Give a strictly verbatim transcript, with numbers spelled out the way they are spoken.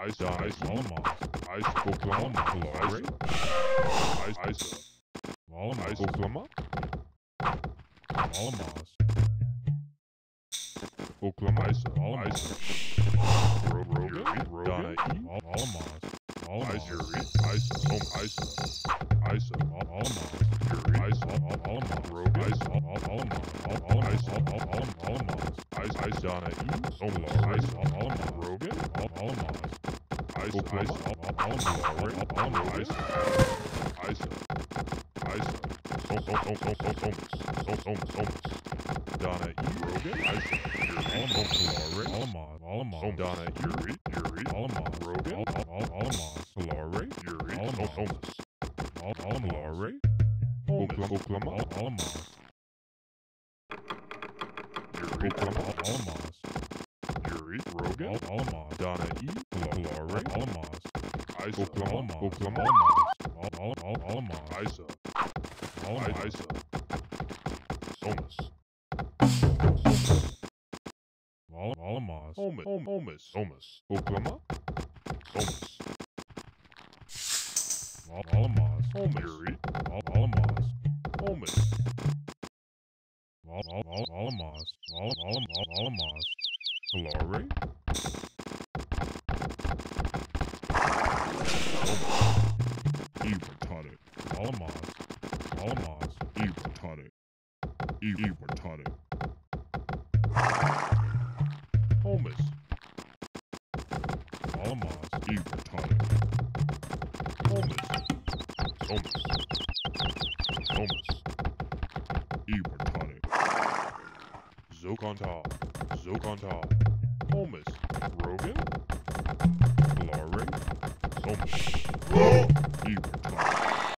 Ice, ice, Alamos, ice, Oklahoma, Florida, ice, ice, Alamos, ice, Oklahoma, Alamos, Oklahoma, ice, Alamos, Rogan, Donna E, Alamos, Alamos, ice, home, ice, ice, Alamos, ice, Alamos, Rogan, ice, Alamos, Alamos, Alamos, ice, ice, Donna E, Alamos, ice, Alamos, Rogan, Alamos. Ice, ice, Alamos, Alamos, ice, ice, ice, Somas, Somas, Somas, Donna E, Rogan, ice, Alamos, Solare, Alamos, Alamos, Donna Yuri, Yuri, Alamos, Rogan, Alamos, Solare, Yuri, Somas, Alamos, Oklahoma, Alamos, Yuri, Alamos. Rogan, Alamos, Donna E, Florida, Alamos, Isa, Oklahoma, Oklahoma, Alamos, Isa, Alamos, Isa, Somas, Alamos, Homus, Homus, Somas, Oklahoma, Somas, Alamos, Homus, Alamos, Homus, Alamos, Alamos, Florida. You retarded. Alamos. Alamos. You retarded. You, you retarded. Homus. Alamos. You retarded. Homus. Homus. Homus. You retarded. Zokontal. Zokontal. Homus. Rogan. Florida. Somas. You